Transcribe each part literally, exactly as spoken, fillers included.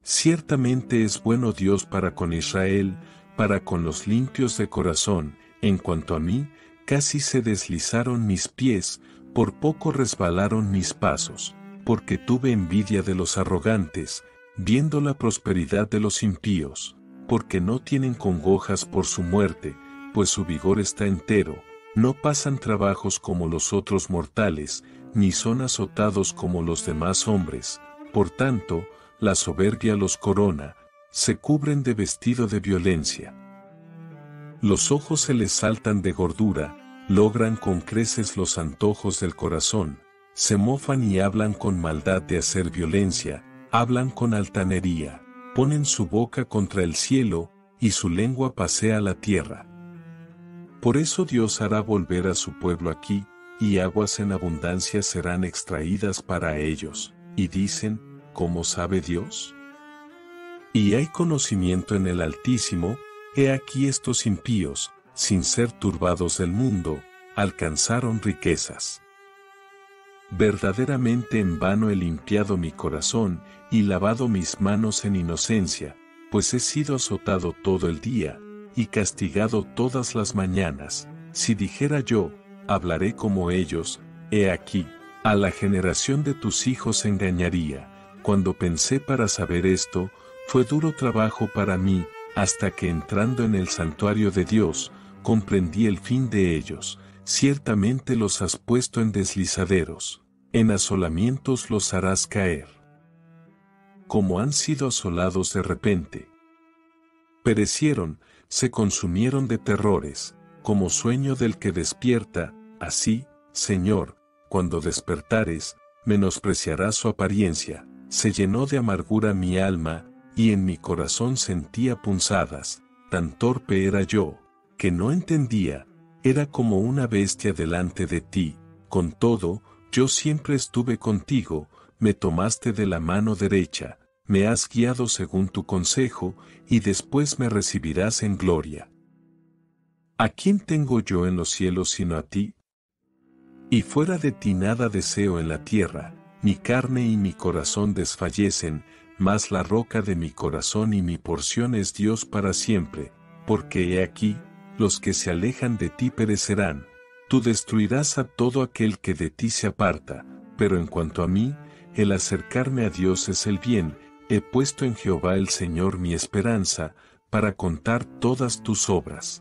Ciertamente es bueno Dios para con Israel, para con los limpios de corazón. En cuanto a mí, casi se deslizaron mis pies, por poco resbalaron mis pasos, porque tuve envidia de los arrogantes, viendo la prosperidad de los impíos, porque no tienen congojas por su muerte, pues su vigor está entero, no pasan trabajos como los otros mortales, ni son azotados como los demás hombres. Por tanto, la soberbia los corona, se cubren de vestido de violencia. Los ojos se les saltan de gordura, logran con creces los antojos del corazón, se mofan y hablan con maldad de hacer violencia, hablan con altanería, ponen su boca contra el cielo, y su lengua pasea la tierra. Por eso Dios hará volver a su pueblo aquí, y aguas en abundancia serán extraídas para ellos, y dicen, ¿cómo sabe Dios? Y hay conocimiento en el Altísimo. He aquí estos impíos, sin ser turbados del mundo, alcanzaron riquezas. Verdaderamente en vano he limpiado mi corazón, y lavado mis manos en inocencia, pues he sido azotado todo el día, y castigado todas las mañanas. Si dijera yo, hablaré como ellos, he aquí, a la generación de tus hijos engañaría. Cuando pensé para saber esto, fue duro trabajo para mí, hasta que entrando en el santuario de Dios, comprendí el fin de ellos. Ciertamente los has puesto en deslizaderos, en asolamientos los harás caer. Como han sido asolados de repente. Perecieron, se consumieron de terrores, como sueño del que despierta, así, Señor, cuando despertares, menospreciarás su apariencia. Se llenó de amargura mi alma, y en mi corazón sentía punzadas. Tan torpe era yo, que no entendía, era como una bestia delante de ti. Con todo, yo siempre estuve contigo, me tomaste de la mano derecha, me has guiado según tu consejo, y después me recibirás en gloria. ¿A quién tengo yo en los cielos sino a ti? Y fuera de ti nada deseo en la tierra. Mi carne y mi corazón desfallecen, mas la roca de mi corazón y mi porción es Dios para siempre, porque he aquí, los que se alejan de ti perecerán. Tú destruirás a todo aquel que de ti se aparta, pero en cuanto a mí, el acercarme a Dios es el bien. He puesto en Jehová el Señor mi esperanza, para contar todas tus obras.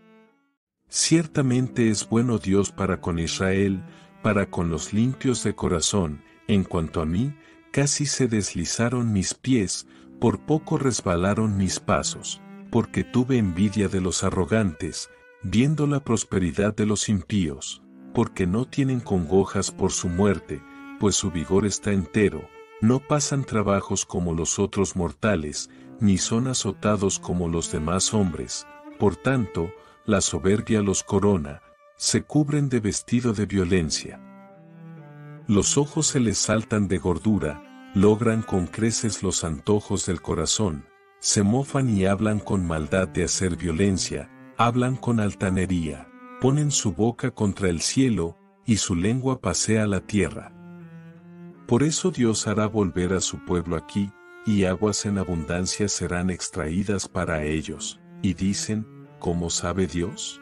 Ciertamente es bueno Dios para con Israel, para con los limpios de corazón. En cuanto a mí, casi se deslizaron mis pies, por poco resbalaron mis pasos, porque tuve envidia de los arrogantes, viendo la prosperidad de los impíos, porque no tienen congojas por su muerte, pues su vigor está entero, no pasan trabajos como los otros mortales, ni son azotados como los demás hombres. Por tanto, la soberbia los corona, se cubren de vestido de violencia. Los ojos se les saltan de gordura, logran con creces los antojos del corazón, se mofan y hablan con maldad de hacer violencia, hablan con altanería, ponen su boca contra el cielo, y su lengua pasea la tierra. Por eso Dios hará volver a su pueblo aquí, y aguas en abundancia serán extraídas para ellos, y dicen, ¿cómo sabe Dios?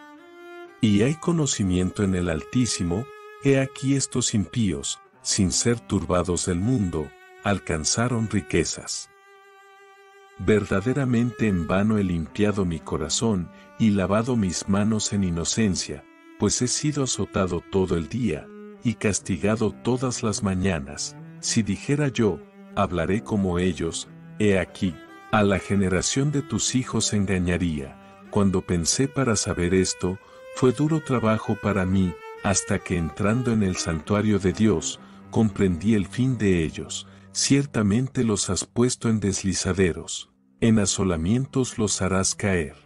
Y hay conocimiento en el Altísimo. He aquí estos impíos, sin ser turbados del mundo, alcanzaron riquezas. Verdaderamente en vano he limpiado mi corazón, y lavado mis manos en inocencia, pues he sido azotado todo el día, y castigado todas las mañanas. Si dijera yo, hablaré como ellos, he aquí, a la generación de tus hijos engañaría. Cuando pensé para saber esto, fue duro trabajo para mí, hasta que entrando en el santuario de Dios, comprendí el fin de ellos. Ciertamente los has puesto en deslizaderos, en asolamientos los harás caer.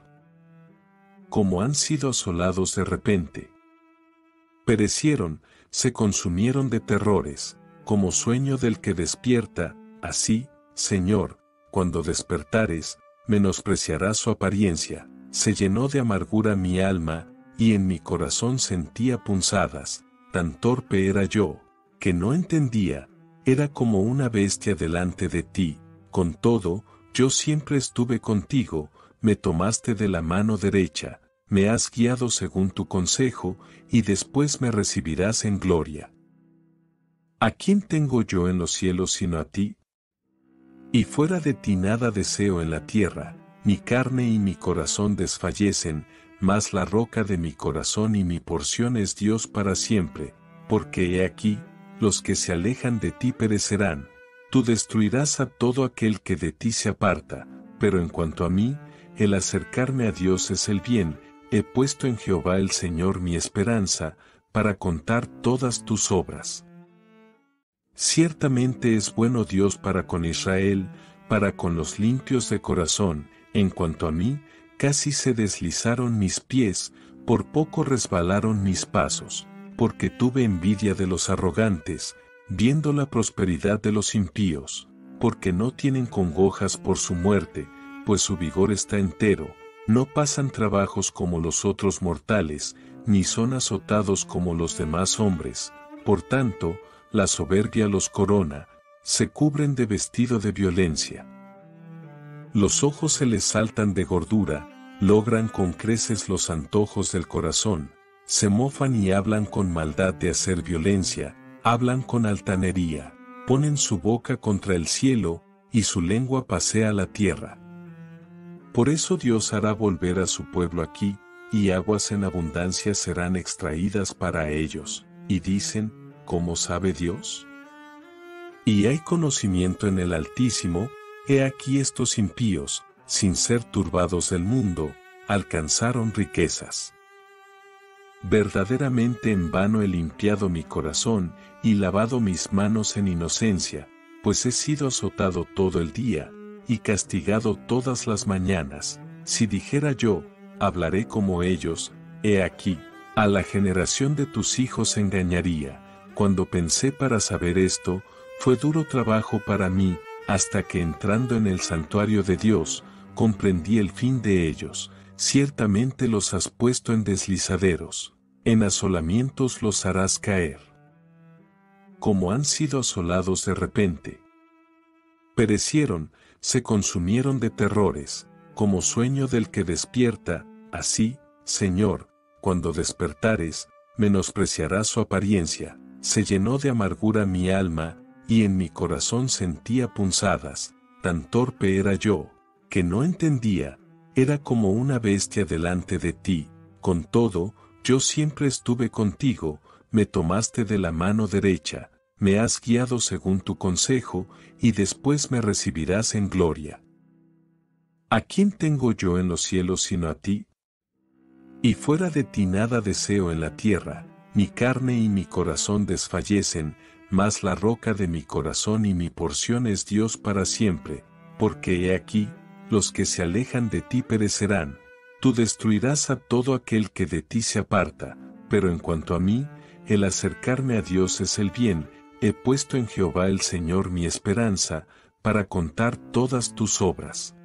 Como han sido asolados de repente. Perecieron, se consumieron de terrores, como sueño del que despierta, así, Señor, cuando despertares, menospreciarás su apariencia. Se llenó de amargura mi alma, y en mi corazón sentía punzadas. Tan torpe era yo, que no entendía, era como una bestia delante de ti. Con todo, yo siempre estuve contigo, me tomaste de la mano derecha, me has guiado según tu consejo, y después me recibirás en gloria. ¿A quién tengo yo en los cielos sino a ti? Y fuera de ti nada deseo en la tierra, mi carne y mi corazón desfallecen, mas la roca de mi corazón y mi porción es Dios para siempre, porque he aquí, los que se alejan de ti perecerán, tú destruirás a todo aquel que de ti se aparta, pero en cuanto a mí, el acercarme a Dios es el bien, he puesto en Jehová el Señor mi esperanza, para contar todas tus obras. Ciertamente es bueno Dios para con Israel, para con los limpios de corazón, en cuanto a mí, casi se deslizaron mis pies, por poco resbalaron mis pasos, porque tuve envidia de los arrogantes, viendo la prosperidad de los impíos, porque no tienen congojas por su muerte, pues su vigor está entero, no pasan trabajos como los otros mortales, ni son azotados como los demás hombres, por tanto, la soberbia los corona, se cubren de vestido de violencia. Los ojos se les saltan de gordura, logran con creces los antojos del corazón, se mofan y hablan con maldad de hacer violencia, hablan con altanería, ponen su boca contra el cielo, y su lengua pasea la tierra. Por eso Dios hará volver a su pueblo aquí, y aguas en abundancia serán extraídas para ellos, y dicen, ¿cómo sabe Dios? Y hay conocimiento en el Altísimo, he aquí estos impíos, sin ser turbados del mundo, alcanzaron riquezas. Verdaderamente en vano he limpiado mi corazón, y lavado mis manos en inocencia, pues he sido azotado todo el día, y castigado todas las mañanas. Si dijera yo, hablaré como ellos, he aquí, a la generación de tus hijos engañaría. Cuando pensé para saber esto, fue duro trabajo para mí, hasta que entrando en el santuario de Dios, comprendí el fin de ellos. Ciertamente los has puesto en deslizaderos, en asolamientos los harás caer. Como han sido asolados de repente. Perecieron, se consumieron de terrores, como sueño del que despierta, así, Señor, cuando despertares, menospreciarás su apariencia. Se llenó de amargura mi alma, y en mi corazón sentía punzadas, tan torpe era yo, que no entendía, era como una bestia delante de ti, con todo, yo siempre estuve contigo, me tomaste de la mano derecha, me has guiado según tu consejo, y después me recibirás en gloria. ¿A quién tengo yo en los cielos sino a ti? Y fuera de ti nada deseo en la tierra, mi carne y mi corazón desfallecen, mas la roca de mi corazón y mi porción es Dios para siempre, porque he aquí, los que se alejan de ti perecerán, tú destruirás a todo aquel que de ti se aparta, pero en cuanto a mí, el acercarme a Dios es el bien, he puesto en Jehová el Señor mi esperanza, para contar todas tus obras.